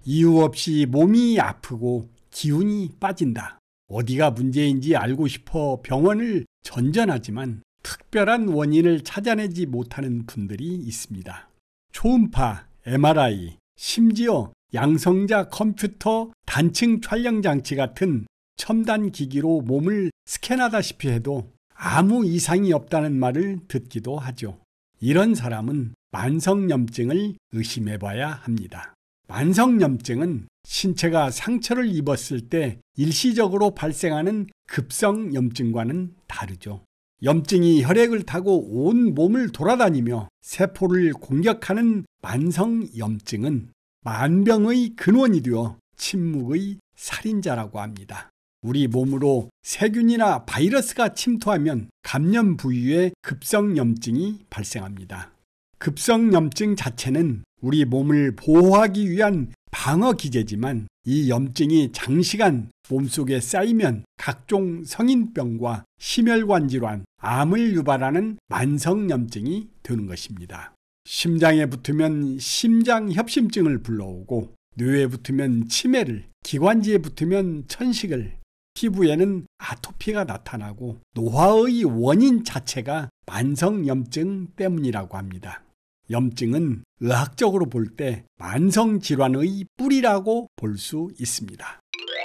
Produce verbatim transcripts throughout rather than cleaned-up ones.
이유 없이 몸이 아프고 기운이 빠진다. 어디가 문제인지 알고 싶어 병원을 전전하지만 특별한 원인을 찾아내지 못하는 분들이 있습니다. 초음파, 엠알아이, 심지어 양성자 컴퓨터 단층 촬영 장치 같은 첨단 기기로 몸을 스캔하다시피 해도 아무 이상이 없다는 말을 듣기도 하죠. 이런 사람은 만성염증을 의심해봐야 합니다. 만성염증은 신체가 상처를 입었을 때 일시적으로 발생하는 급성염증과는 다르죠. 염증이 혈액을 타고 온 몸을 돌아다니며 세포를 공격하는 만성염증은 만병의 근원이 되어 침묵의 살인자라고 합니다. 우리 몸으로 세균이나 바이러스가 침투하면 감염 부위에 급성염증이 발생합니다. 급성염증 자체는 우리 몸을 보호하기 위한 방어기제지만 이 염증이 장시간 몸속에 쌓이면 각종 성인병과 심혈관 질환, 암을 유발하는 만성염증이 되는 것입니다. 심장에 붙으면 심장협심증을 불러오고 뇌에 붙으면 치매를, 기관지에 붙으면 천식을, 피부에는 아토피가 나타나고 노화의 원인 자체가 만성염증 때문이라고 합니다. 염증은 의학적으로 볼 때 만성질환의 뿌리라고 볼 수 있습니다.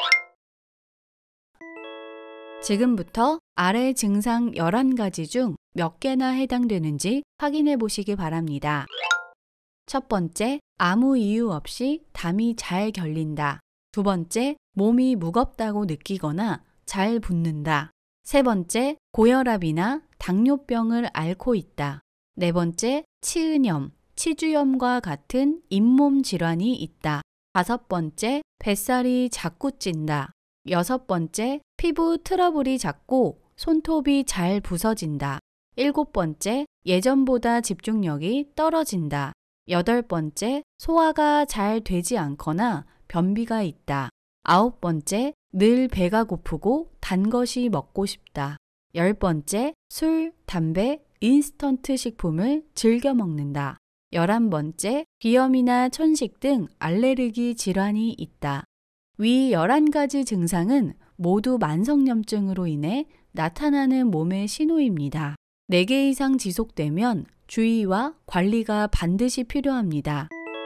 지금부터 아래 증상 열한 가지 중 몇 개나 해당되는지 확인해 보시기 바랍니다. 첫 번째, 아무 이유 없이 담이 잘 결린다. 두 번째, 몸이 무겁다고 느끼거나 잘 붓는다. 세 번째, 고혈압이나 당뇨병을 앓고 있다. 네 번째, 치은염, 치주염과 같은 잇몸 질환이 있다. 다섯 번째, 뱃살이 자꾸 찐다. 여섯 번째, 피부 트러블이 잦고 손톱이 잘 부서진다. 일곱 번째, 예전보다 집중력이 떨어진다. 여덟 번째, 소화가 잘 되지 않거나 변비가 있다. 아홉 번째, 늘 배가 고프고 단 것이 먹고 싶다. 열 번째, 술, 담배, 인스턴트 식품을 즐겨 먹는다. 열한 번째, 비염이나 천식 등 알레르기 질환이 있다. 위 열한 가지 증상은 모두 만성염증으로 인해 나타나는 몸의 신호입니다. 네 개 이상 지속되면 주의와 관리가 반드시 필요합니다.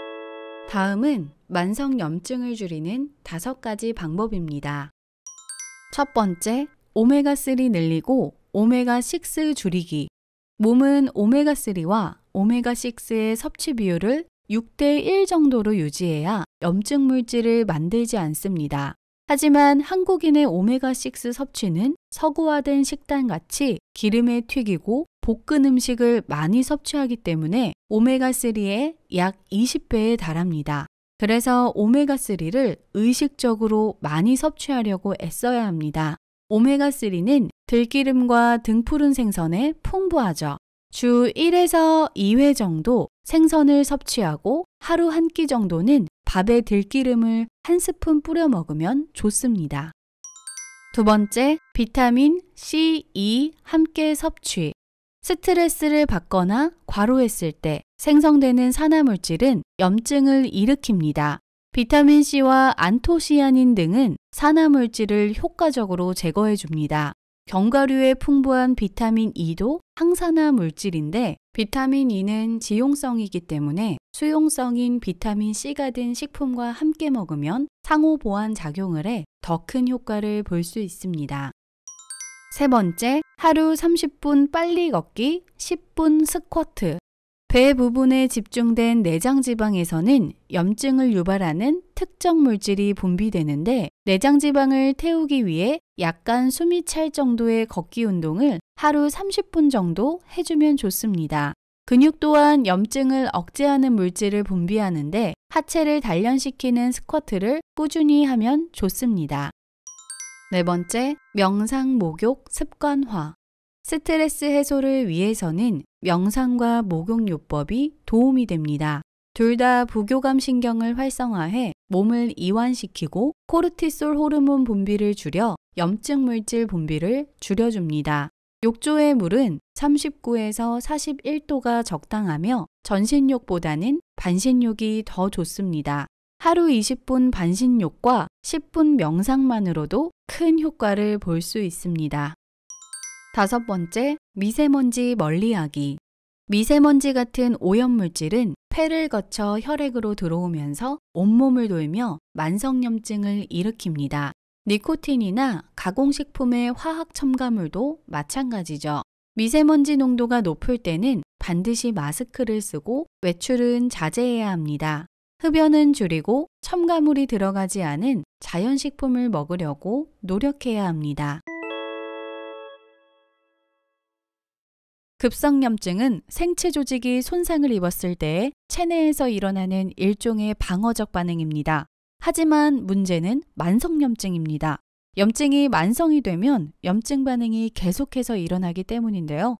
다음은 만성염증을 줄이는 다섯 가지 방법입니다. 첫 번째, 오메가삼 늘리고 오메가육 줄이기. 몸은 오메가삼과 오메가육의 섭취 비율을 육 대 일 정도로 유지해야 염증 물질을 만들지 않습니다. 하지만 한국인의 오메가육 섭취는 서구화된 식단같이 기름에 튀기고 볶은 음식을 많이 섭취하기 때문에 오메가삼의 약 이십 배에 달합니다. 그래서 오메가삼을 의식적으로 많이 섭취하려고 애써야 합니다. 오메가삼은 들기름과 등푸른 생선에 풍부하죠. 주 일에서 이 회 정도 생선을 섭취하고 하루 한 끼 정도는 밥에 들기름을 한 스푼 뿌려 먹으면 좋습니다. 두 번째, 비타민 씨, 이 함께 섭취. 스트레스를 받거나 과로했을 때 생성되는 산화물질은 염증을 일으킵니다. 비타민 C와 안토시아닌 등은 산화물질을 효과적으로 제거해 줍니다. 견과류에 풍부한 비타민 E도 항산화 물질인데 비타민 E는 지용성이기 때문에 수용성인 비타민 C가 든 식품과 함께 먹으면 상호 보완 작용을 해 더 큰 효과를 볼 수 있습니다. 세 번째, 하루 삼십 분 빨리 걷기, 십 분 스쿼트. 배 부분에 집중된 내장 지방에서는 염증을 유발하는 특정 물질이 분비되는데 내장 지방을 태우기 위해 약간 숨이 찰 정도의 걷기 운동을 하루 삼십 분 정도 해주면 좋습니다. 근육 또한 염증을 억제하는 물질을 분비하는데 하체를 단련시키는 스쿼트를 꾸준히 하면 좋습니다. 네 번째, 명상 목욕 습관화. 스트레스 해소를 위해서는 명상과 목욕요법이 도움이 됩니다. 둘 다 부교감 신경을 활성화해 몸을 이완시키고 코르티솔 호르몬 분비를 줄여 염증 물질 분비를 줄여줍니다. 욕조의 물은 삼십구에서 사십일 도가 적당하며 전신욕보다는 반신욕이 더 좋습니다. 하루 이십 분 반신욕과 십 분 명상만으로도 큰 효과를 볼 수 있습니다. 다섯 번째, 미세먼지 멀리하기. 미세먼지 같은 오염물질은 폐를 거쳐 혈액으로 들어오면서 온몸을 돌며 만성염증을 일으킵니다. 니코틴이나 가공식품의 화학 첨가물도 마찬가지죠. 미세먼지 농도가 높을 때는 반드시 마스크를 쓰고 외출은 자제해야 합니다. 흡연은 줄이고 첨가물이 들어가지 않은 자연식품을 먹으려고 노력해야 합니다. 급성염증은 생체 조직이 손상을 입었을 때 체내에서 일어나는 일종의 방어적 반응입니다. 하지만 문제는 만성염증입니다. 염증이 만성이 되면 염증 반응이 계속해서 일어나기 때문인데요.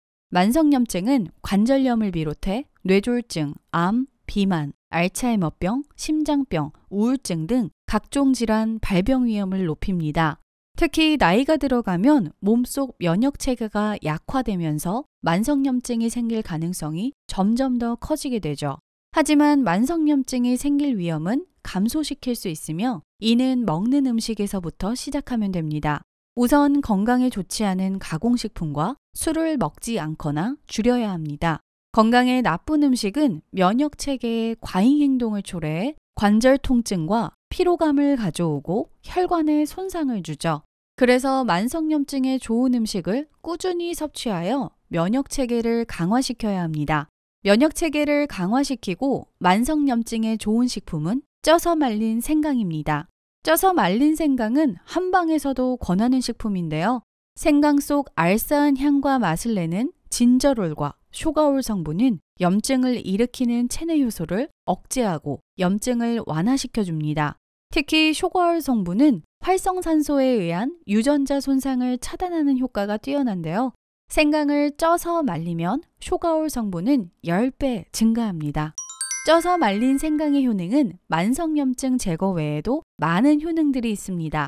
만성염증은 관절염을 비롯해 뇌졸중, 암, 비만, 알츠하이머병, 심장병, 우울증 등 각종 질환 발병 위험을 높입니다. 특히 나이가 들어가면 몸속 면역체계가 약화되면서 만성염증이 생길 가능성이 점점 더 커지게 되죠. 하지만 만성염증이 생길 위험은 감소시킬 수 있으며 이는 먹는 음식에서부터 시작하면 됩니다. 우선 건강에 좋지 않은 가공식품과 술을 먹지 않거나 줄여야 합니다. 건강에 나쁜 음식은 면역체계의 과잉 행동을 초래해 관절 통증과 피로감을 가져오고 혈관에 손상을 주죠. 그래서 만성염증에 좋은 음식을 꾸준히 섭취하여 면역체계를 강화시켜야 합니다. 면역체계를 강화시키고 만성염증에 좋은 식품은 쪄서 말린 생강입니다. 쪄서 말린 생강은 한방에서도 권하는 식품인데요. 생강 속 알싸한 향과 맛을 내는 진저롤과 쇼가올 성분은 염증을 일으키는 체내 효소를 억제하고 염증을 완화시켜줍니다. 특히 쇼가올 성분은 활성산소에 의한 유전자 손상을 차단하는 효과가 뛰어난데요. 생강을 쪄서 말리면 쇼가올 성분은 십 배 증가합니다. 쪄서 말린 생강의 효능은 만성염증 제거 외에도 많은 효능들이 있습니다.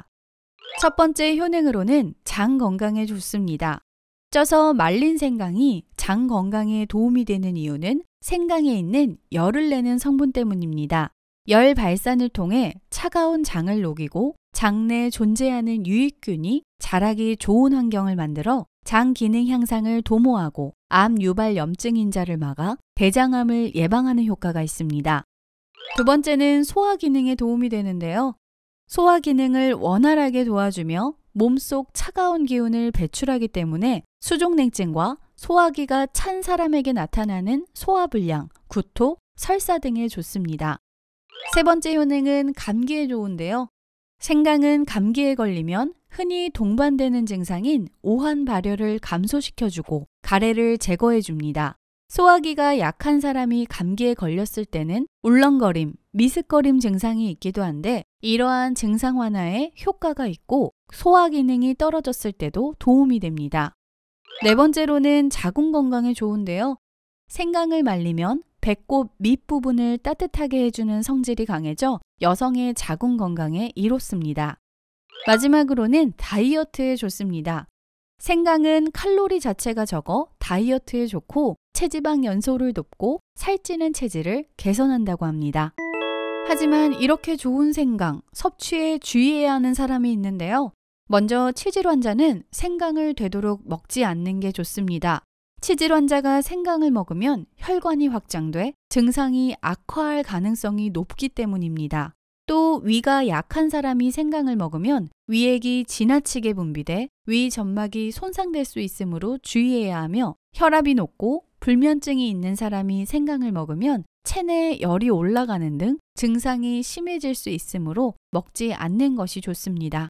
첫 번째 효능으로는 장 건강에 좋습니다. 쪄서 말린 생강이 장 건강에 도움이 되는 이유는 생강에 있는 열을 내는 성분 때문입니다. 열 발산을 통해 차가운 장을 녹이고 장 내 존재하는 유익균이 자라기 좋은 환경을 만들어 장 기능 향상을 도모하고 암 유발 염증 인자를 막아 대장암을 예방하는 효과가 있습니다. 두 번째는 소화 기능에 도움이 되는데요. 소화 기능을 원활하게 도와주며 몸속 차가운 기운을 배출하기 때문에 수족냉증과 소화기가 찬 사람에게 나타나는 소화불량, 구토, 설사 등에 좋습니다. 세 번째 효능은 감기에 좋은데요. 생강은 감기에 걸리면 흔히 동반되는 증상인 오한 발열을 감소시켜주고 가래를 제거해줍니다. 소화기가 약한 사람이 감기에 걸렸을 때는 울렁거림, 미습거림 증상이 있기도 한데 이러한 증상 완화에 효과가 있고 소화 기능이 떨어졌을 때도 도움이 됩니다. 네 번째로는 자궁 건강에 좋은데요. 생강을 말리면 배꼽 밑부분을 따뜻하게 해주는 성질이 강해져 여성의 자궁 건강에 이롭습니다. 마지막으로는 다이어트에 좋습니다. 생강은 칼로리 자체가 적어 다이어트에 좋고 체지방 연소를 돕고 살찌는 체질을 개선한다고 합니다. 하지만 이렇게 좋은 생강, 섭취에 주의해야 하는 사람이 있는데요. 먼저 치질 환자는 생강을 되도록 먹지 않는 게 좋습니다. 치질 환자가 생강을 먹으면 혈관이 확장돼 증상이 악화할 가능성이 높기 때문입니다. 또 위가 약한 사람이 생강을 먹으면 위액이 지나치게 분비돼 위 점막이 손상될 수 있으므로 주의해야 하며 혈압이 높고 불면증이 있는 사람이 생강을 먹으면 체내에 열이 올라가는 등 증상이 심해질 수 있으므로 먹지 않는 것이 좋습니다.